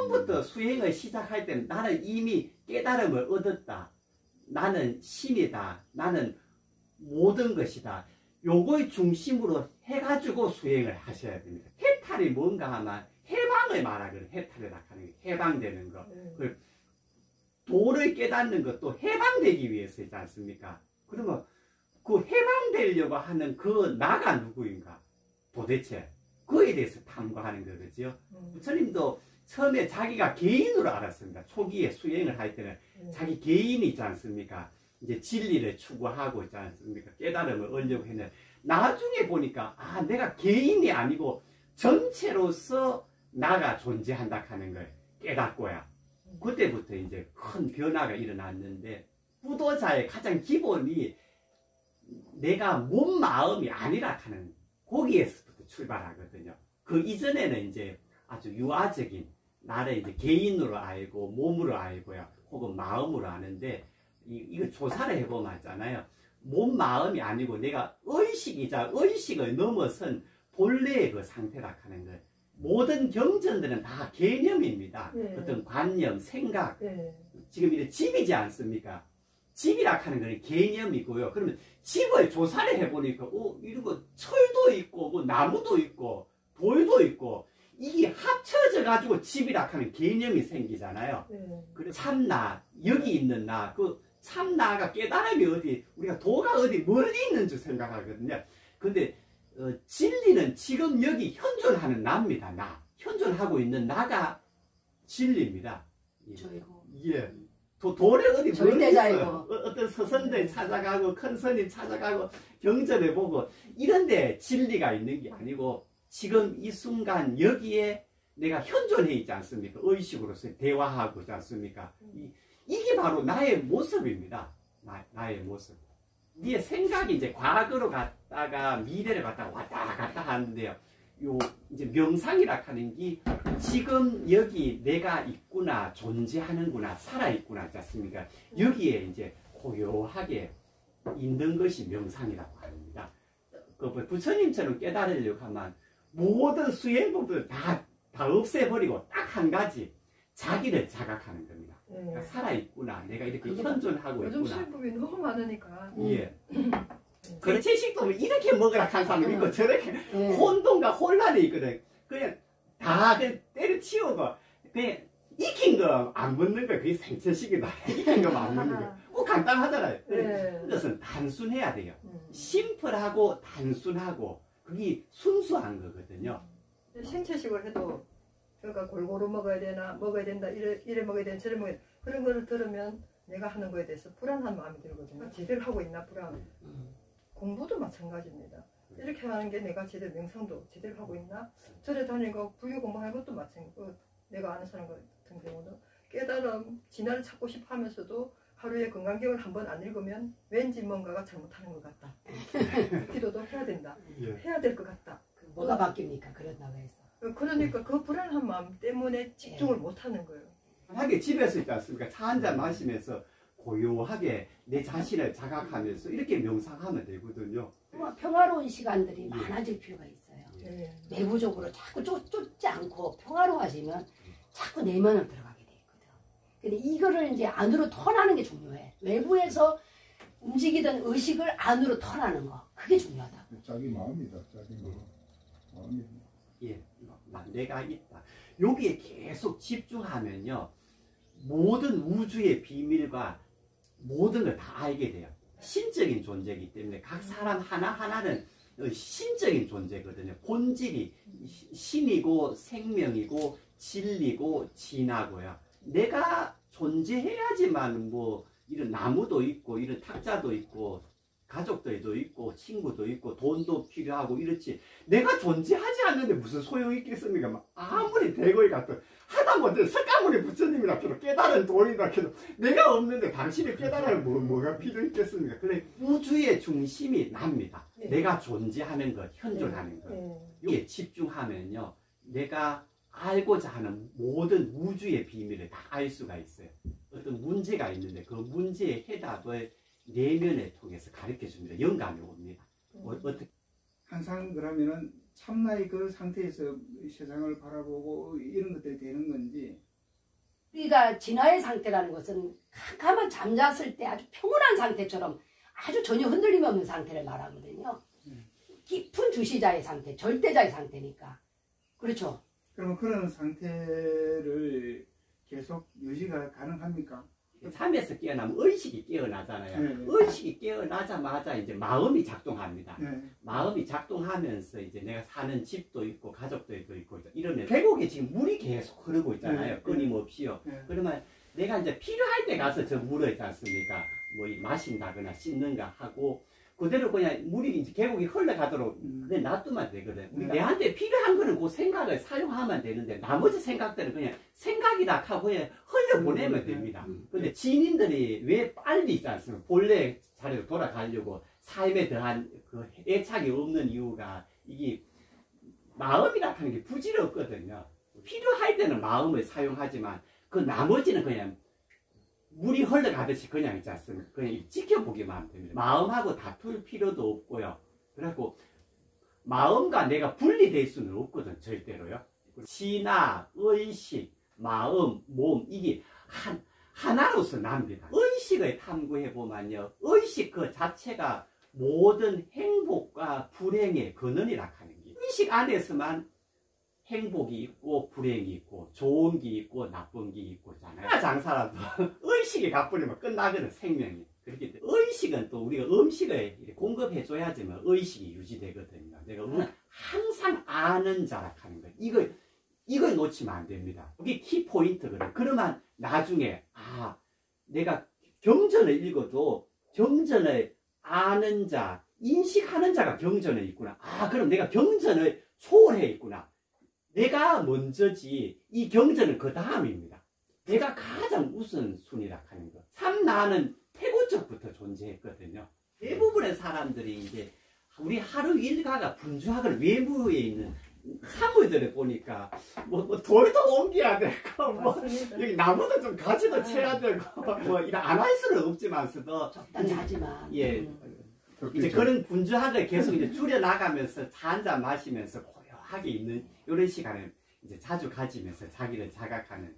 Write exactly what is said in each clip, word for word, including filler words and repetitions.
처음부터 수행을 시작할 때는 나는 이미 깨달음을 얻었다. 나는 신이다. 나는 모든 것이다. 요거의 중심으로 해가지고 수행을 하셔야 됩니다. 해탈이 뭔가 하면 해방을 말하거든요. 해탈이라 하는 게 해방되는 거. 음. 도를 깨닫는 것도 해방되기 위해서이지 않습니까? 그러면 그 해방되려고 하는 그 나가 누구인가? 도대체 그에 대해서 탐구하는 거죠. 음. 부처님도 처음에 자기가 개인으로 알았습니다. 초기에 수행을 할 때는 음. 자기 개인이 있지 않습니까? 이제 진리를 추구하고 있지 않습니까? 깨달음을 얻으려고 했는데 나중에 보니까 아 내가 개인이 아니고 전체로서 나가 존재한다 하는 걸 깨닫고야. 그때부터 이제 큰 변화가 일어났는데 부도자의 가장 기본이 내가 몸 마음이 아니라 하는 거기에서부터 출발하거든요. 그 이전에는 이제 아주 유아적인 나를 이제 개인으로 알고 몸으로 알고요. 혹은 마음으로 아는데 이, 이거 조사를 해보면 알잖아요. 몸 마음이 아니고 내가 의식이자 의식을 넘어선 본래의 그 상태라 하는 걸 모든 경전들은 다 개념입니다. 네. 어떤 관념, 생각. 네. 지금 이제 집이지 않습니까? 집이라 하는 건 개념이고요. 그러면 집을 조사를 해보니까, 어, 이런 거 철도 있고, 뭐 나무도 있고, 돌도 있고, 이게 합쳐져 가지고 집이라 하는 개념이 생기잖아요. 네. 그래 참나, 여기 있는 나, 그 참나가 깨달음이 어디, 우리가 도가 어디 멀리 있는 줄 생각하거든요. 근데 어, 진리는 지금 여기 현존하는 나입니다. 나. 현존하고 있는 나가 진리입니다. 예. 저이고. 예. 도, 돌에 어디 멀리 있어요. 어, 어떤 서선들 찾아가고 큰 스님 찾아가고 경전해보고 이런데 진리가 있는 게 아니고 지금 이 순간 여기에 내가 현존해 있지 않습니까? 의식으로서 대화하고 있지 않습니까? 이, 이게 바로 나의 모습입니다. 나, 나의 모습. 네의 생각이 이제 과거로 갔다가 미래를 갔다가 왔다 갔다 하는데요. 요 이제 명상이라 하는 게 지금 여기 내가 있구나, 존재하는구나, 살아있구나, 있지 않습니까? 여기에 이제 고요하게 있는 것이 명상이라고 합니다. 그 부처님처럼 깨달으려고 하면 모든 수행법을 다, 다 없애버리고 딱 한 가지 자기를 자각하는 겁니다. 그러니까 살아있구나, 내가 이렇게 현존하고 요즘 있구나. 요즘 수행법이 너무 많으니까. 예. 그 채식도 이렇게 먹으라 한 사람이 있고 저렇게 혼돈과 혼란이 있거든. 그냥 다 그냥 때려치우고 그냥 익힌 거 안 먹는 거 그게 생채식이다. 익힌 거 안 먹는 거. 꼭 간단하잖아요. 네. 그것은 단순해야 돼요. 심플하고 단순하고 그게 순수한 거거든요. 생채식을 해도 그러니까 골고루 먹어야 되나 먹어야 된다 이래, 이래 먹어야 되나 저래 먹어야 되나 그런 거를 들으면 내가 하는 거에 대해서 불안한 마음이 들거든요. 제대로 하고 있나 불안. 음. 공부도 마찬가지입니다. 이렇게 하는 게 내가 제대로 명상도 제대로 하고 있나? 절에 다니고 불교 공부하는 것도 마찬가지고 내가 아는 사람 같은 경우는 깨달음, 진화를 찾고 싶어 하면서도 하루에 건강경을 한 번 안 읽으면 왠지 뭔가가 잘못하는 것 같다. 기도도 해야 된다. 예. 해야 될 것 같다. 뭐가 바뀝니까? 그런다고 해서. 그러니까 그 불안한 마음 때문에 집중을 예. 못하는 거예요. 하게 집에서 있지 않습니까? 차 한 잔 마시면서 고요하게 내 자신을 자각하면서 이렇게 명상하면 되거든요. 평화로운 시간들이 많아질 필요가 있어요. 예. 내부적으로 자꾸 쫓, 쫓지 않고 평화로워지면 자꾸 내면으로 들어가게 돼 있거든. 근데 이거를 이제 안으로 턴하는 게 중요해. 외부에서 움직이던 의식을 안으로 턴하는 거. 그게 중요하다. 자기 마음이다. 자기 마음이. 예, 내가 있다. 여기에 계속 집중하면요. 모든 우주의 비밀과 모든 걸 다 알게 돼요. 신적인 존재이기 때문에 각 사람 하나하나는 신적인 존재거든요. 본질이 신이고 생명이고 진리고 진하고요. 내가 존재해야지만 뭐 이런 나무도 있고 이런 탁자도 있고 가족들도 있고 친구도 있고 돈도 필요하고 이렇지 내가 존재하지 않는데 무슨 소용이 있겠습니까? 아무리 대거리 같은 하다못해 석가모니 부처님이라 해도 깨달은 도리라 해도 내가 없는데 당신이 깨달을 뭐, 뭐가 필요했겠습니까? 그래 우주의 중심이 납니다. 네. 내가 존재하는 것, 현존하는 것. 네. 여기에 집중하면요. 내가 알고자 하는 모든 우주의 비밀을 다 알 수가 있어요. 어떤 문제가 있는데 그 문제의 해답을 내면을 통해서 가르쳐 줍니다. 영감이 옵니다. 음. 어, 어떻게? 항상 그러면은 참나의 그 상태에서 세상을 바라보고 이런 것들이 되는 건지 우리가 진화의 상태라는 것은 캄캄한 잠잤을 때 아주 평온한 상태처럼 아주 전혀 흔들림 없는 상태를 말하거든요. 깊은 주시자의 상태, 절대자의 상태니까. 그렇죠? 그러면 그런 상태를 계속 유지가 가능합니까? 잠에서 깨어나면 의식이 깨어나잖아요. 네. 의식이 깨어나자마자 이제 마음이 작동합니다. 네. 마음이 작동하면서 이제 내가 사는 집도 있고 가족도 있고 이러면 계곡에 지금 물이 계속 흐르고 있잖아요. 네. 끊임없이요. 네. 그러면 내가 이제 필요할 때 가서 저 물어 있지 않습니까? 뭐 마신다거나 씻는가 하고 그대로 그냥 물이 이제 계곡이 흘러가도록 음. 그냥 놔두면 되거든. 우리 네. 내한테 필요한 거는 그 생각을 사용하면 되는데 나머지 생각들은 그냥 생각이다 하고 그냥 흘려보내면 됩니다. 음. 근데 지인들이 왜 빨리 있지 않습니까? 본래 자리로 돌아가려고 삶에 대한 그 애착이 없는 이유가 이게 마음이라 하는 게 부질없거든요. 필요할 때는 마음을 사용하지만 그 나머지는 그냥 물이 흘러가듯이 그냥 있지 않습니까? 그냥 지켜보기만 하면 됩니다. 마음하고 다툴 필요도 없고요. 그래갖고 마음과 내가 분리될 수는 없거든, 절대로요. 신화, 의식, 마음, 몸 이게 한, 하나로서 납니다. 의식을 탐구해보면요. 의식 그 자체가 모든 행복과 불행의 근원이라 하는 게 의식 안에서만 행복이 있고 불행이 있고 좋은 게 있고 나쁜 게 있고 잖아요. 장사라도 의식이 가버리면 끝나거든 생명이. 그렇기 때문에 의식은 또 우리가 음식을 공급해 줘야지만 의식이 유지되거든요. 내가 항상 아는 자라 하는 거예요. 이걸 이걸 놓치면 안 됩니다. 이게 키 포인트거든. 그러면 나중에 아 내가 경전을 읽어도 경전을 아는 자, 인식하는 자가 경전에 있구나. 아 그럼 내가 경전을 초월해 있구나. 내가 먼저지 이 경전은 그 다음입니다. 내가 가장 우선순위라 하는 것. 참 나는 태고적부터 존재했거든요. 대부분의 사람들이 이제 우리 하루 일과가 분주하거나 외부에 있는 사물들을 보니까 뭐, 뭐 돌도 옮겨야 되고 뭐 맞습니다. 여기 나무도 좀 가지도 쳐야 되고 뭐 이런 안 할 수는 없지만서도 적당히 하지만. 예 음. 이제 그런 분주하게 계속 이제 줄여 나가면서 차 한 잔 마시면서 고요하게 있는 이런 시간을 이제 자주 가지면서 자기를 자각하는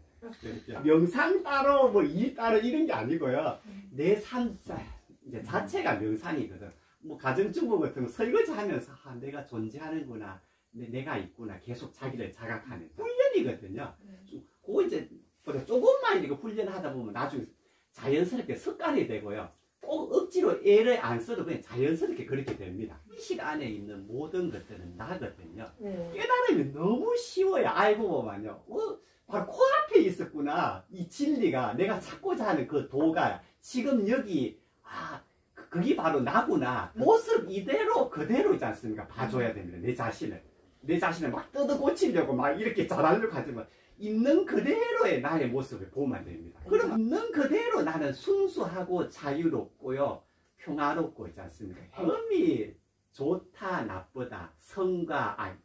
명상 따로 뭐 일 따로 이런 게 아니고요. 내 삶 이제 자체가 명상이거든. 뭐 가정주부 같은 거 설거지 하면서 아, 내가 존재하는구나. 내가 있구나. 계속 자기를 자각하는 훈련이거든요. 그거 이제 조금만 이거 훈련하다 보면 나중에 자연스럽게 습관이 되고요. 꼭 억지로 애를 안 써도 그냥 자연스럽게 그렇게 됩니다. 의식 안에 있는 모든 것들은 나거든요. 네. 깨달으면 너무 쉬워요. 알고 보면요. 어, 바로 코앞에 있었구나. 이 진리가 내가 찾고자 하는 그 도가 지금 여기 아 그게 바로 나구나. 모습 이대로 그대로 있지 않습니까? 봐줘야 됩니다. 내 자신을. 내 자신을 막 뜯어 고치려고 막 이렇게 잘하려고 하지만 있는 그대로의 나의 모습을 보면 됩니다. 그럼 있는 그대로 나는 순수하고 자유롭고요. 평화롭고 있지 않습니까? 마음이 좋다 나쁘다 성과 아니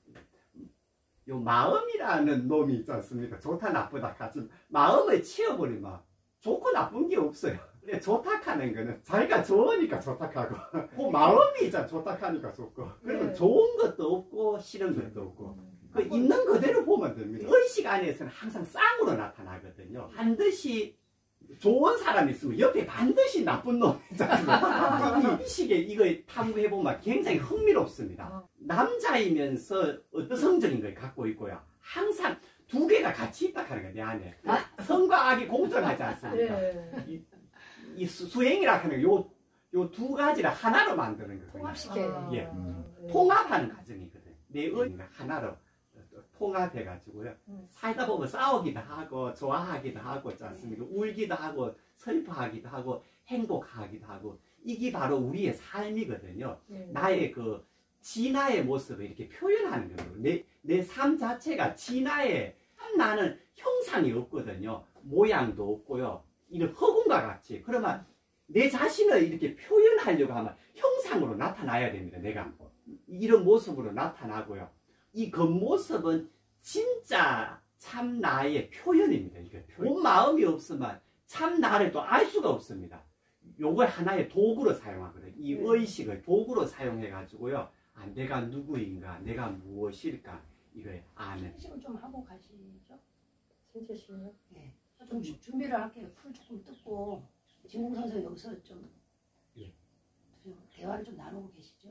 요 마음이라는 놈이 있지 않습니까? 좋다 나쁘다 같이 마음을 치워버리면 좋고 나쁜 게 없어요. 좋다 하는 거는 자기가 좋으니까 좋다 하고 그 마음이 있잖아 좋다 하니까 좋고 그러면 네. 좋은 것도 없고 싫은 것도 없고 그 있는 그대로 보면 됩니다. 의식 안에서는 항상 쌍으로 나타나거든요. 반드시 좋은 사람이 있으면 옆에 반드시 나쁜 놈이 있잖아요. 의식에 이걸 탐구해보면 굉장히 흥미롭습니다. 남자이면서 어떤 성적인 걸 갖고 있고요. 항상 두 개가 같이 있다 하는 거예요. 내 안에. 성과 악이 공존하지 않습니까? 네. 이, 이 수, 수행이라 하는 요, 요 두 가지를 하나로 만드는 거거든요. 통합시켜야 돼요. 예. 네. 통합하는 과정이거든요. 내 의가 하나로 통합해가지고요. 음. 살다 보면 싸우기도 하고 좋아하기도 하고 있지 않습니까? 울기도 하고 슬퍼하기도 하고 행복하기도 하고 이게 바로 우리의 삶이거든요. 네. 나의 그 진화의 모습을 이렇게 표현하는 거예요. 내, 내 삶 자체가 진화의 참 나는 형상이 없거든요. 모양도 없고요. 이런 허공과 같이. 그러면 내 자신을 이렇게 표현하려고 하면 형상으로 나타나야 됩니다. 내가 이런 모습으로 나타나고요. 이 겉모습은 진짜 참 나의 표현입니다. 이게 온 마음이 없으면 참 나를 또 알 수가 없습니다. 요걸 하나의 도구로 사용하거든요. 이 의식을 도구로 사용해 가지고요. 아, 내가 누구인가, 내가 무엇일까 이걸 아는. 식을 좀 하고 가시죠. 신체 시요 네. 좀 주- 준비를 할게요. 풀 조금 뜯고 진공 선생 여기서 좀, 예. 좀 대화를 좀 나누고 계시죠.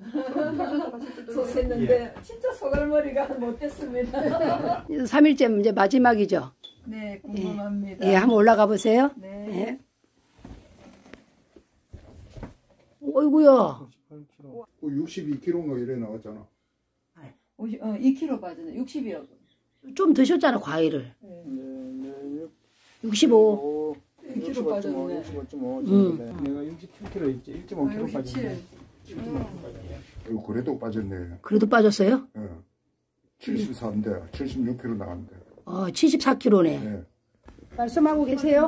했는데 진짜 소갈머리가 못됐습니다. 삼 일째 이제 마지막이죠. 네, 궁금합니다. 예, 한번 올라가 보세요. 네. 예. 어이구야. 육십이 킬로그램가 이래 나왔잖아. 오십, 어, 이 킬로그램 빠지네. 육십이라고. 좀 드셨잖아, 과일을. 네. 육십오. 이 킬로그램 빠졌네. 육십오 점 오 음. 내가 육십칠 킬로그램 있지. 일 점 오 킬로그램 아, 육십칠. 빠졌네. 일 점 오 킬로그램 빠졌네. 이거 그래도 빠졌네. 그래도 빠졌어요? 예. 칠십사인데 칠십육 킬로그램 나갔는데. 어, 칠십사 킬로그램네. 예. 말씀하고 계세요?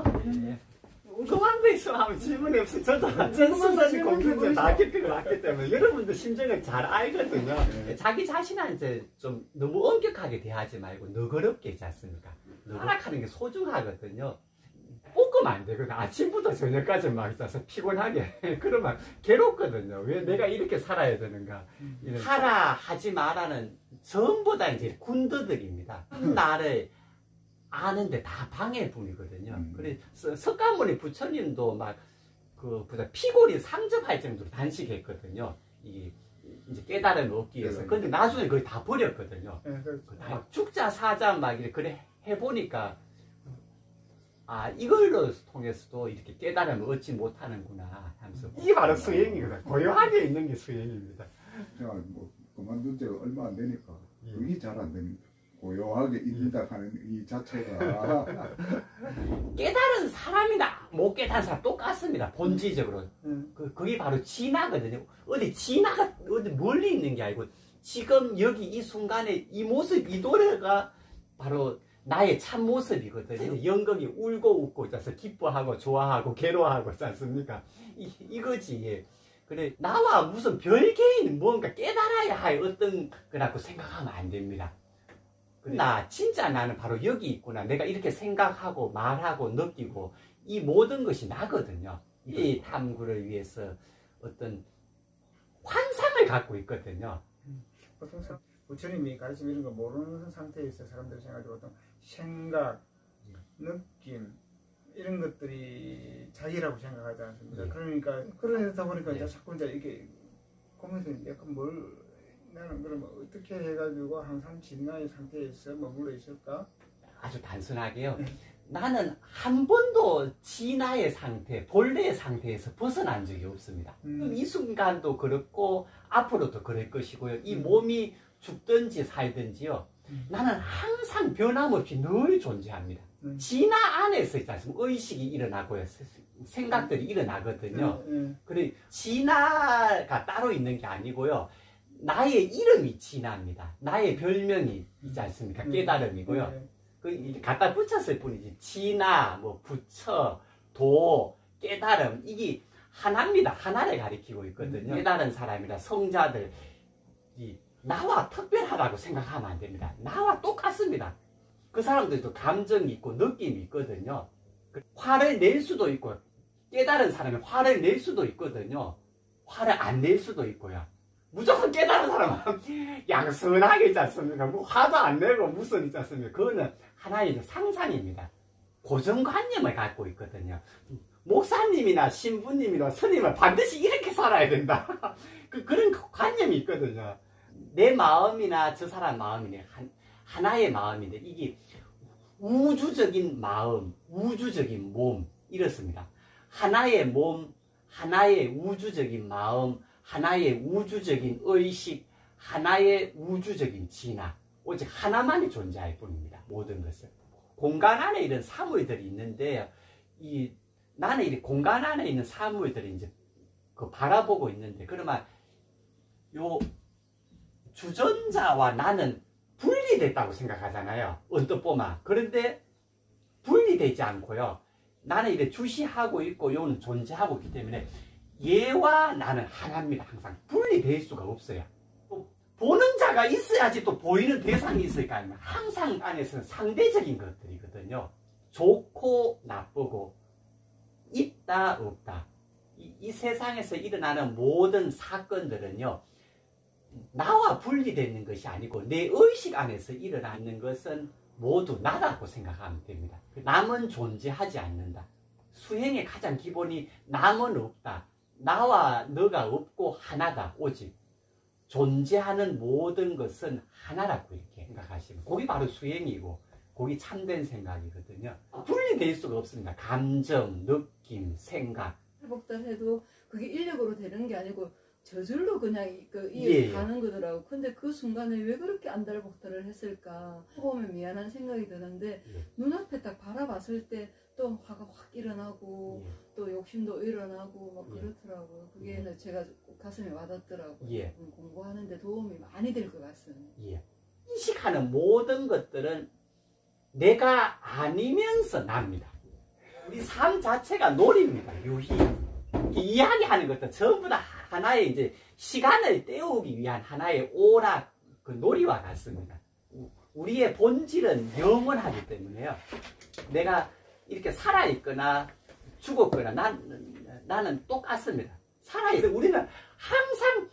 궁금한 거 있으면 하면 질문이 없어요. 저도 전수선이 공부를 나왔기 때문에 때문에 여러분도 심정을 잘 알거든요. 자기 자신한테 좀 너무 엄격하게 대하지 말고 너그럽게 있지 않습니까? 허락하는 게 소중하거든요. 볶으면 안 되거든. 아침부터 저녁까지 막 있어서 피곤하게. 그러면 괴롭거든요. 왜 내가 이렇게 살아야 되는가. 하라, 하지 마라는 전부 다 이제 군더더기입니다. 나를 아는데 다 방해품이거든요. 음. 그래서 석가모니 부처님도 막 그 피골이 상접할 정도로 단식했거든요. 이 이제 깨달음을 얻기 위해서. 네. 근데 나중에 거의 다 버렸거든요. 네, 그- 막 죽자 사자 막 이렇게 그래 해보니까 아 이걸로 통해서도 이렇게 깨달음을 얻지 못하는구나 하면서 이게 바로 수행이거든. 고요하게 있는 게 수행입니다. 제가 뭐 그만둔 지 얼마 안 되니까 예. 그게 잘 안 됩니다. 고요하게 있는다 하는 이 자체가 깨달은 사람이나 못 깨달은 사람 똑같습니다. 본질적으로. 음. 그, 그게 바로 진화거든요. 어디 진화가 어디 멀리 있는 게 아니고 지금 여기 이 순간에 이 모습, 이 노래가 바로 나의 참 모습이거든요. 연극이 울고 웃고 있어서 기뻐하고 좋아하고 괴로워하고 있지 않습니까? 이, 이거지. 그래, 나와 무슨 별개인 뭔가 깨달아야 할 어떤 거라고 생각하면 안 됩니다. 나 진짜 나는 바로 여기 있구나. 내가 이렇게 생각하고 말하고 느끼고 이 모든 것이 나거든요. 이 탐구를 위해서 어떤 환상을 갖고 있거든요. 보통 사- 부처님이 가르침 이런 거 모르는 상태에 있어 사람들이 생각하지 어떤 생각, 느낌 이런 것들이 자기라고 생각하지 않습니까? 예. 그러니까 그러다 보니까 예. 이제 자꾸 이제 이게 보면서 약간 뭘 나는 그러면 어떻게 해가지고 항상 진화의 상태에 있어 머물러 있을까? 아주 단순하게요. 네. 나는 한 번도 진화의 상태, 본래의 상태에서 벗어난 적이 없습니다. 음. 이 순간도 그렇고 앞으로도 그럴 것이고요. 이 음. 몸이 죽든지 살든지요. 음. 나는 항상 변함없이 늘 존재합니다. 음. 진화 안에서 있지 않습니까? 의식이 일어나고요. 생각들이 일어나거든요. 예, 예. 그래 진화가 따로 있는 게 아니고요. 나의 이름이 진화입니다. 나의 별명이 있지 않습니까? 음. 깨달음이고요. 예. 그 이제 갖다 붙였을 뿐이지 진화, 뭐 부처, 도, 깨달음 이게 하나입니다. 하나를 가리키고 있거든요. 음. 깨달은 사람이라 성자들 이 나와 특별하다고 생각하면 안 됩니다. 나와 똑같습니다. 그 사람들도 감정이 있고 느낌이 있거든요. 화를 낼 수도 있고 깨달은 사람이 화를 낼 수도 있거든요. 화를 안 낼 수도 있고요. 무조건 깨달은 사람은 양선하게 있지 않습니까? 뭐 화도 안 내고 무슨 있지 않습니까? 그거는 하나의 상상입니다. 고정관념을 갖고 있거든요. 목사님이나 신부님이나 스님은 반드시 이렇게 살아야 된다. 그, 그런 관념이 있거든요. 내 마음이나 저 사람 마음이나 한, 하나의 마음인데 이게 우주적인 마음, 우주적인 몸 이렇습니다. 하나의 몸, 하나의 우주적인 마음, 하나의 우주적인 의식, 하나의 우주적인 진화. 오직 하나만이 존재할 뿐입니다. 모든 것은. 공간 안에 이런 사물들이 있는데, 이, 나는 이 공간 안에 있는 사물들이 이제 그 바라보고 있는데, 그러면 요 주전자와 나는 분리됐다고 생각하잖아요. 언뜻 보면. 그런데 분리되지 않고요. 나는 이렇게 주시하고 있고, 요는 존재하고 있기 때문에 얘와 나는 하나입니다. 항상 분리될 수가 없어요. 또 보는 자가 있어야지 또 보이는 대상이 있을까 하면 항상 안에서는 상대적인 것들이거든요. 좋고 나쁘고 있다 없다. 이, 이 세상에서 일어나는 모든 사건들은요. 나와 분리되는 것이 아니고 내 의식 안에서 일어나는 것은 모두 나라고 생각하면 됩니다. 남은 존재하지 않는다. 수행의 가장 기본이 남은 없다. 나와 너가 없고 하나다. 오직 존재하는 모든 것은 하나라고 이렇게 생각하시면 그게 바로 수행이고 그게 참된 생각이거든요. 분리될 수가 없습니다. 감정, 느낌, 생각. 복달해도 그게 인력으로 되는 게 아니고 저절로 그냥 그 예, 이어 가는 거더라고. 근데 그 순간에 왜 그렇게 안달복달을 했을까 보면 미안한 생각이 드는데 예. 눈앞에 딱 바라봤을 때 또 화가 확 일어나고 예. 또 욕심도 일어나고 막 예. 그렇더라고요. 그게 예. 제가 가슴에 와닿더라고요. 예. 음, 공부하는데 도움이 많이 될 것 같습니다. 예. 인식하는 모든 것들은 내가 아니면서 납니다. 우리 삶 자체가 놀이입니다. 유희. 이야기하는 것도 전부 다 하나의 이제 시간을 때우기 위한 하나의 오락 그 놀이와 같습니다. 우리의 본질은 영원하기 때문에요. 내가 이렇게 살아있거나 죽었거나 난, 나는 똑같습니다. 살아있어. 우리는 항상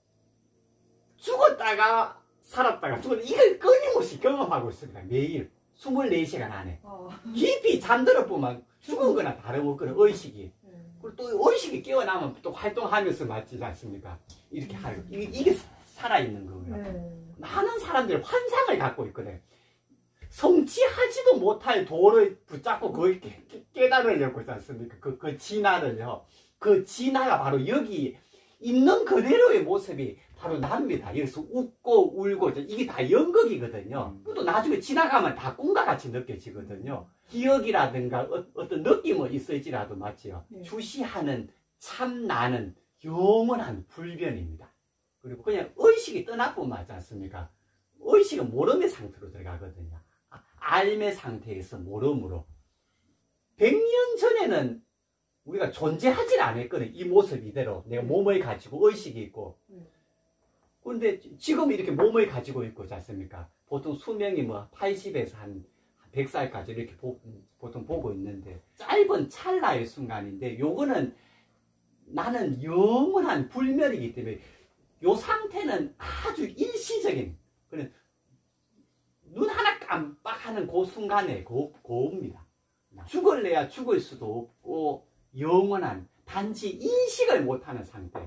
죽었다가 살았다가 죽었다. 이걸 끊임없이 경험하고 있습니다. 매일. 스물네 시간 안에. 어. 깊이 잠들어 보면 죽은 거나 다름없거든, 의식이. 네. 그리고 또 의식이 깨어나면 또 활동하면서 맞지 않습니까? 이렇게 하고. 이게, 이게 살아있는 거고요. 네. 많은 사람들이 환상을 갖고 있거든. 성취하지도 못할 도를 붙잡고 그걸 깨, 깨달으려고 있지 않습니까? 그, 그 진화를요. 그 진화가 바로 여기 있는 그대로의 모습이 바로 납니다. 여기서 웃고 울고 이게 다 연극이거든요. 또 나중에 지나가면 다 꿈과 같이 느껴지거든요. 기억이라든가 어, 어떤 느낌은 있을지라도 맞지요. 네. 주시하는 참 나는 영원한 불변입니다. 그리고 그냥 의식이 떠나뿐 맞지 않습니까? 의식은 모름의 상태로 들어가거든요. 아, 알의 상태에서 모름으로. 백 년 전에는 우리가 존재하질 않았거든. 이 모습 이대로. 내가 몸을 가지고 의식이 있고. 그런데 지금 이렇게 몸을 가지고 있고 있지 않습니까? 보통 수명이 뭐 팔십에서 한 백 살까지 이렇게 보, 보통 보고 있는데 짧은 찰나의 순간인데 요거는 나는 영원한 불멸이기 때문에 요 상태는 아주 일시적인 그런 눈 하나 깜빡하는 그 순간에 그, 그겁니다. 죽을래야 죽을 수도 없고 영원한 단지 인식을 못하는 상태.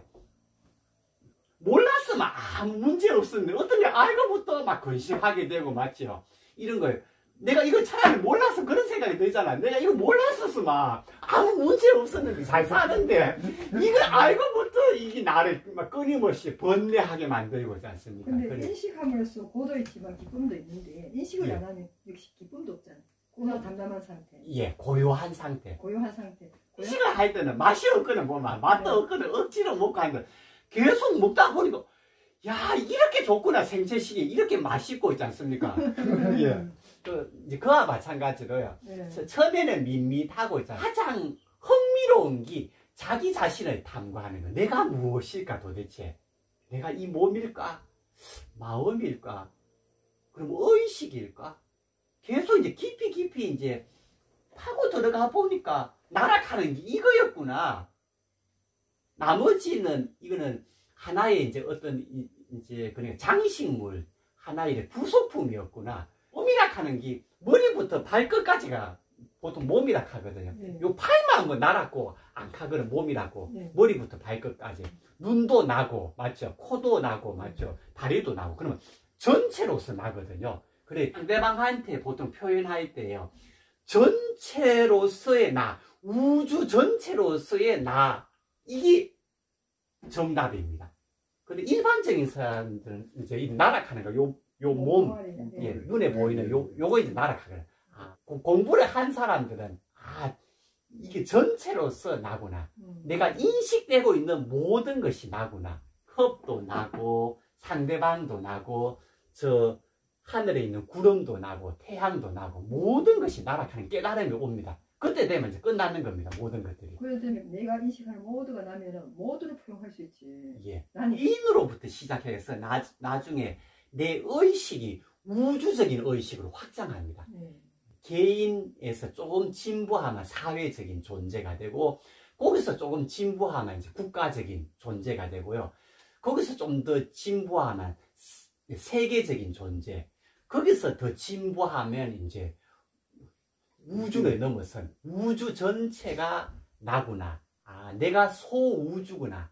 몰랐으면 아무 문제 없었는데 어떤 게 알고부터 막 근심하게 되고 맞죠? 이런 거예요. 내가 이걸 차라리 몰라서 그런 생각이 들잖아. 내가 이거 몰랐었으면 아무 문제 없었는데 잘 사는데 이걸 알고부터 이게 나를 막 끊임없이 번뇌하게 만들고 있지 않습니까? 근데 그래. 인식함으로써 고도 있지만 기쁨도 있는데 인식을 예. 안 하면 역시 기쁨도 없잖아. 고나 담담한 상태, 예, 고요한 상태. 고요한 상태. 고요... 시간 할 때는 맛이 없거든 보면 맛도 네. 없거든 억지로 먹고 하는데 계속 먹다 보니까 야 이렇게 좋구나 생채식이 이렇게 맛있고 있지 않습니까? 예. 그 이제 그와 마찬가지로요. 네. 처음에는 밋밋하고 있잖아요. 가장 흥미로운 게 자기 자신을 탐구하는 거. 내가 무엇일까 도대체? 내가 이 몸일까? 마음일까? 그럼 의식일까? 계속 이제 깊이 깊이 이제 파고 들어가 보니까 나락하는 게 이거였구나. 나머지는 이거는 하나의 이제 어떤 이제 그냥 장식물, 하나의 부속품이었구나. 몸이라 하는 게 머리부터 발끝까지가 보통 몸이라 하거든요. 네. 요 팔만 뭐 날았고 안 하거든 몸이라고. 네. 머리부터 발끝까지. 눈도 나고 맞죠? 코도 나고 맞죠? 다리도 나고. 그러면 전체로서 나거든요. 그래 상대방한테 보통 표현할 때요. 전체로서의 나, 우주 전체로서의 나 이게 정답입니다. 근데 일반적인 사람들은 이제 이 나락하는 거, 요, 요 몸, 예, 눈에 보이는 요, 요거 이제 나락하거든. 아, 공부를 한 사람들은, 아, 이게 전체로서 나구나. 음. 내가 인식되고 있는 모든 것이 나구나. 컵도 나고, 상대방도 나고, 저, 하늘에 있는 구름도 나고, 태양도 나고, 모든 것이 나락하는 깨달음이 옵니다. 그때 되면 이제 끝나는 겁니다. 모든 것들이. 그래서 내가 인식하는 모두가 나면은 모두를 포용할 수 있지. 예. 나는 인으로부터 시작해서 나, 나중에 내 의식이 우주적인 의식으로 확장합니다. 네. 개인에서 조금 진보하면 사회적인 존재가 되고, 거기서 조금 진보하면 이제 국가적인 존재가 되고요. 거기서 좀 더 진보하면 세계적인 존재, 거기서 더 진보하면 이제 우주를 넘어선 우주 전체가 나구나. 아, 내가 소우주구나.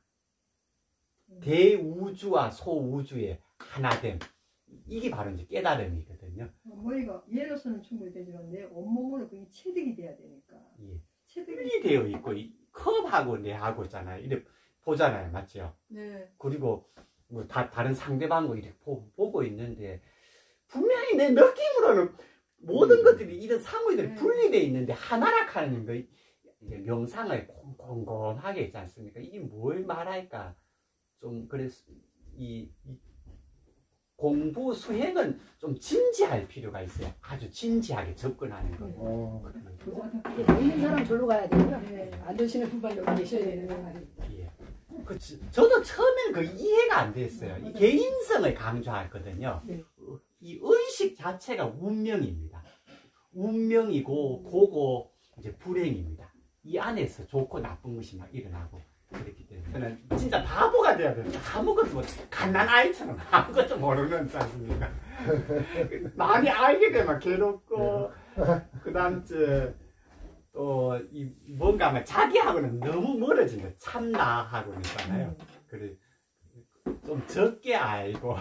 대우주와 소우주의 하나됨. 이게 바로 이제 깨달음이거든요. 머리가 얘로서는 충분히 되지만 내 온몸으로 그게 체득이 돼야 되니까. 예. 체득이 분리 되어 있고 이 컵하고 내하고 있잖아요. 이렇게 보잖아요, 맞죠? 네. 그리고 뭐 다, 다른 상대방을 이렇게 보, 보고 있는데 분명히 내 느낌으로는 모든 것들이 이런 사물들이 네. 분리되어 있는데 하나라 하는 거 이제 명상을 곰곰하게 있지 않습니까? 이게 뭘 말할까? 좀 그래서 이, 이 공부 수행은 좀 진지할 필요가 있어요. 아주 진지하게 접근하는 거. 어, 이게 보이는 사람 절로 가야 되고요. 네. 안 되시는 분만 여기 계셔야 되는 거예요. 예. 그, 저- 저도 처음에는 그 이해가 안 됐어요. 이 개인성을 강조하거든요. 네. 어, 이 의식 자체가 운명입니다. 운명이고, 고고, 이제 불행입니다. 이 안에서 좋고 나쁜 것이 막 일어나고, 그렇기 때문에. 저는 진짜 바보가 돼야 돼요. 아무것도 못, 갓난 아이처럼 아무것도 모르는 지 않습니까? 많이 알게 되면 괴롭고, 그 다음, 또, 이, 뭔가 막 자기하고는 너무 멀어진 거. 참나하고는 있잖아요. 그래, 좀 적게 알고.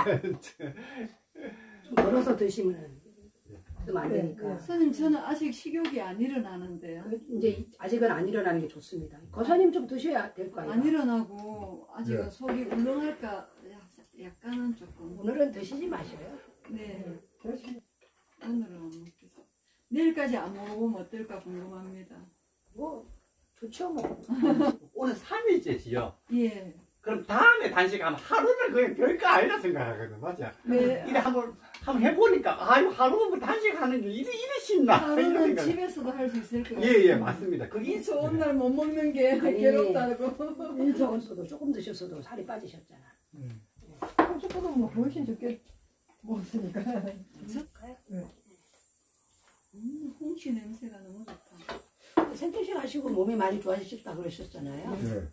좀 멀어서 드시면 좀 안 네, 되니까. 네. 선생님 저는 아직 식욕이 안 일어나는데요. 그 이제 아직은 안 일어나는 게 좋습니다. 거사님 좀 드셔야 될 거 아니에요? 안 일어나고 아직은 네. 속이 울렁할까 약- 약간은 조금. 오늘은 드시지 마셔요. 네. 그렇지. 오늘은 먹겠습니다. 내일까지 안 먹어보면 어떨까 궁금합니다. 뭐 좋죠 뭐. 오늘 삼 일째지요. 예. 그럼 다음에 단식하면 하루는 그냥 별거 아니라 생각하거든. 맞아. 네. 이래 한번, 한번 해보니까, 아유, 하루는 단식하는 게 이래, 이래 신나. 이런 하루는 생각. 집에서도 할 수 있을 것 예, 같아요. 예, 맞습니다. 그게 이 좋은 날 못 먹는 게 아니. 괴롭다고. 일 적었어도 조금 드셨어도 살이 빠지셨잖아. 조금 뭐 훨씬 적게 먹었으니까. 음, 홍시 냄새가 너무 좋다. 생태식 하시고 몸이 많이 좋아지셨다 그러셨잖아요. 네.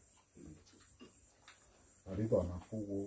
다리도 안 아프고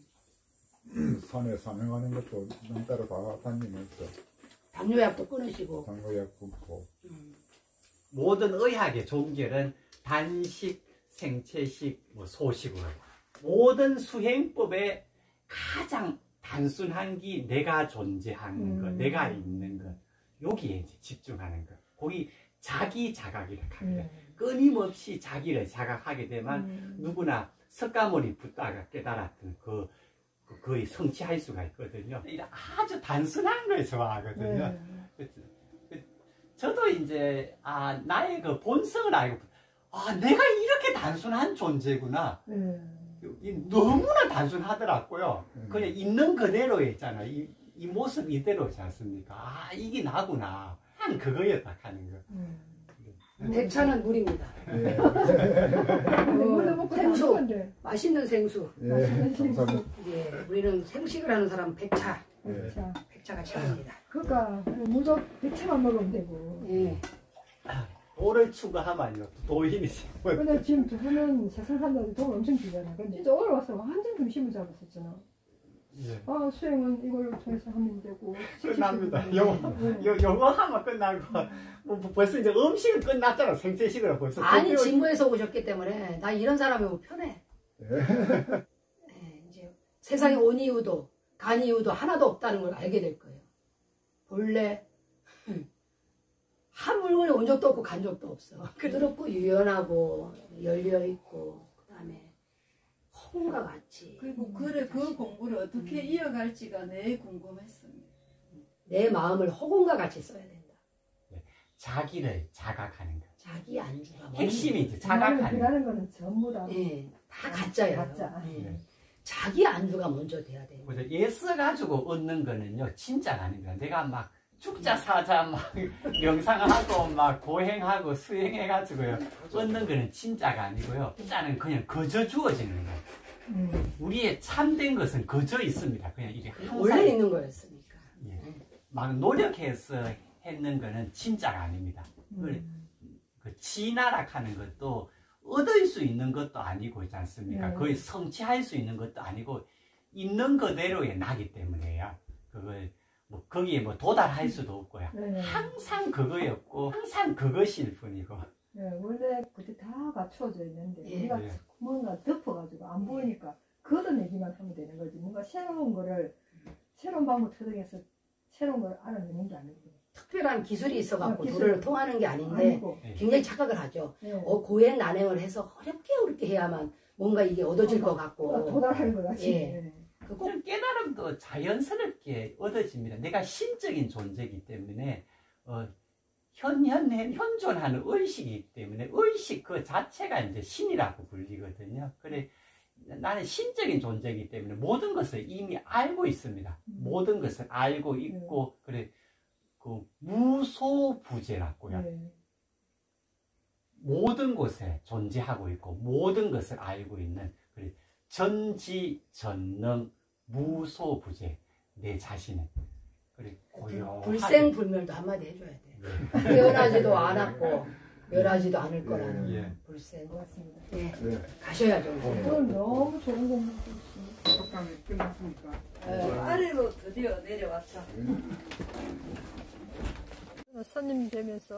산에 산행하는 것도 남 따라 다 다니면서 당뇨약도 끊으시고. 당뇨약 끊고 음. 모든 의학의 종결은 단식, 생채식, 뭐 소식으로. 모든 수행법의 가장 단순한 게 내가 존재하는 것, 음. 내가 있는 것. 여기에 이제 집중하는 것. 거기 자기 자각이라 합니다. 끊임없이 자기를 자각하게 되면 음. 누구나 석가모니 붓다가 깨달았던 그, 그 거의 성취할 수가 있거든요. 이런 아주 단순한 걸 좋아하거든요. 네. 그치? 그, 저도 이제 아 나의 그 본성을 알고 아 내가 이렇게 단순한 존재구나. 네. 이 너무나 단순하더라고요. 음. 그냥 있는 그대로 있잖아. 이, 이 모습 이대로지 않습니까? 아 이게 나구나. 한 그거였다 하는 거. 음. 백차는 물입니다. 예, 물도 먹고 생수. 사는 건데. 맛있는 생수. 예, 감사합니다. 예, 우리는 생식을 하는 사람 백차. 예. 자, 백차가 최고입니다. 그러니까 물도 백차만 먹으면 되고. 예. 도를 추구하면요. 도인이지. 근데 지금 두 분은 세상 산다고 돈 엄청 주잖아. 근데 진짜 오늘 와서 완전 중심을 잡았었잖아. 예. 아 수행은 이걸 통해서 하면 되고. 끝납니다. 지키면 영어, 되고. 요, 요거 하면 끝나고, 뭐, 뭐 벌써 이제 음식은 끝났잖아. 생채식으로 벌써. 아니 그때요- 진보에서 오셨기 때문에 나 이런 사람이면 편해. 예. 예, 이제 세상에 온 이유도 간 이유도 하나도 없다는 걸 알게 될 거예요. 본래 한 물건에 온 적도 없고 간 적도 없어. 부드럽고 유연하고 열려 있고 그다음에 홍과 같이 그리고 그래 그 공부를 어떻게 이어갈지가 내 궁금했습니다. 내 마음을 허공과 같이 써야 된다. 자기를 자각하는 거. 자기 안주가 뭔지. 핵심이 이제 자각하는 자각하는 거. 비라는 거는 전부 다. 예, 다 가짜예요. 가짜. 예. 네. 자기 안주가 먼저 돼야 돼요. 그래서 예스 가지고 얻는 거는요, 진짜가 아닙니다. 내가 막 죽자 사자 막 명상하고 막 고행하고 수행해가지고요, 얻는 거는 진짜가 아니고요. 진짜는 그냥 거저 주어지는 거예요. 음. 우리의 참된 것은 거저 있습니다. 그냥 이게 항상 원래 있는 거였으니까. 예. 막 노력해서 했는 거는 진짜가 아닙니다. 음. 그 진화락하는 것도 얻을 수 있는 것도 아니고 있지 않습니까? 네. 거의 성취할 수 있는 것도 아니고 있는 그대로의 나기 때문에요. 그걸 뭐 거기에 뭐 도달할 수도 없고요. 네. 항상 그거였고 항상 그것일 뿐이고. 네, 원래 그때 다 갖추어져 있는데 예. 우리가 예. 뭔가 덮어가지고 안 보이니까 걷어내기만 하면 되는 거지. 뭔가 새로운 거를 새로운 방법 터득해서 새로운 걸 알아내는 게 아니고. 특별한 기술이 있어갖고 어, 기술. 도를 통하는 게 아닌데 아니고. 굉장히 착각을 하죠. 네. 어, 고행 난행을 해서 어렵게 어렵게 해야만 뭔가 이게 얻어질 것 어, 같고. 도달하는 거 같이. 예. 네. 그 꼭 좀 깨달음도 자연스럽게 얻어집니다. 내가 신적인 존재이기 때문에 어, 현, 현, 현존하는 의식이기 때문에 의식 그 자체가 이제 신이라고 불리거든요. 그래 나는 신적인 존재이기 때문에 모든 것을 이미 알고 있습니다. 음. 모든 것을 알고 있고 그래 그 무소부재라고요. 네. 모든 곳에 존재하고 있고 모든 것을 알고 있는 그래 전지전능 무소부재 내 자신은 그래 고요하게 불생불멸도 한마디 해줘야 돼. 네. 태어나지도 않았고 멸하지도 않을 거라는 예. 불생. 고맙습니다. 예. 네. 가셔야죠. 오늘 너무 좋은 공부 속담이 끝났습니까? 예. 아래로 드디어 내려왔다. 선님 뵈면서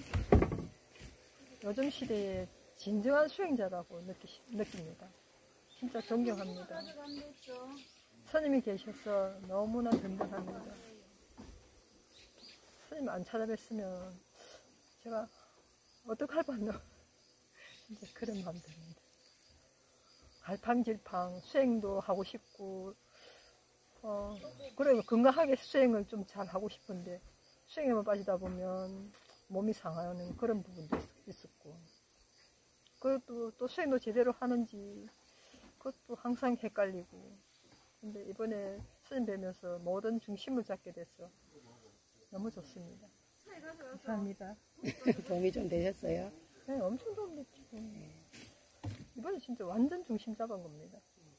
요즘 시대에 진정한 수행자라고 느끼, 느낍니다. 진짜 존경합니다. 스님이 계셔서 너무나 든든합니다. 스님 안 찾아뵀으면 제가 어떡할 뻔요. 진짜 그런 마음 듭니다. 갈팡질팡 수행도 하고 싶고 어, 그래 건강하게 수행을 좀 잘 하고 싶은데 수행에만 빠지다 보면 몸이 상하는 그런 부분도 있, 있었고 그것도 또 수행도 제대로 하는지 그것도 항상 헷갈리고 근데 이번에 스님 뵈면서 모든 중심을 잡게 돼서 너무 좋습니다. 감사합니다. 도움이 좀 되셨어요? 네, 엄청 도움 됐죠. 이번에 진짜 완전 중심 잡은 겁니다.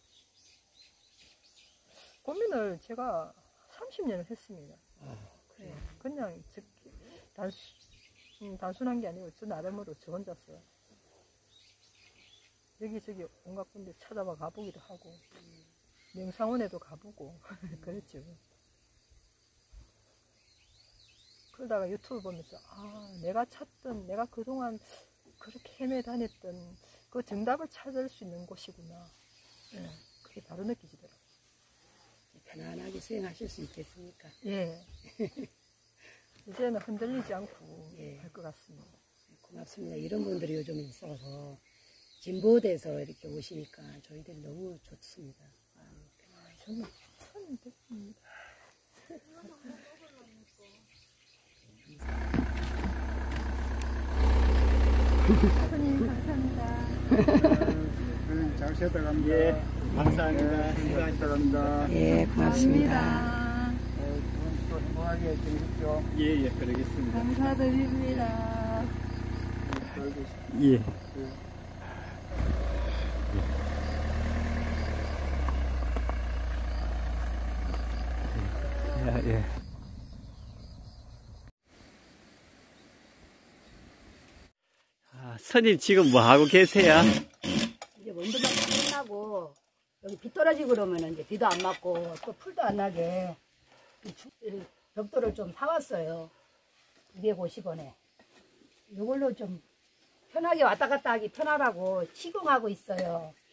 고민을 제가 삼십 년을 했습니다. 아, 그래요. 그냥 즉, 단수, 음, 단순한 게 아니고 저 나름으로 저 혼자서 여기저기 온갖 군데 찾아봐 가보기도 하고 명상원에도 가보고 그랬죠. 그러다가 유튜브 보면서 아 내가 찾던 내가 그동안 그렇게 헤매 다녔던 그 정답을 찾을 수 있는 곳이구나. 네, 그게 바로 느껴지더라고요. 편안하게 수행하실 수 있겠습니까? 예. 이제는 흔들리지 않고 예. 할 것 같습니다. 고맙습니다. 이런 분들이 요즘 있어서 진보돼서 이렇게 오시니까 저희들이 너무 좋습니다. 아유, 편안하게. 저는 참 됐습니다. 선생님 감사합니다. 네, 잘 쉬었다 갑니다. 예, 감사합니다. 네, 쉬었다 갑니다. 예, 고맙습니다. 네, 또 행복하게 지내십시오. 예, 예, 그러겠습니다. 감사드립니다. 예. 예, 예. 아, 스님 지금 뭐 하고 계세요? 이제 원두막 다 끝나고 여기 비 떨어지고 그러면 이제 비도 안 맞고 또 풀도 안 나게 이 주- 이 벽돌을 좀 사왔어요. 이백오십 원에. 이걸로 좀 편하게 왔다 갔다 하기 편하라고 시공하고 있어요.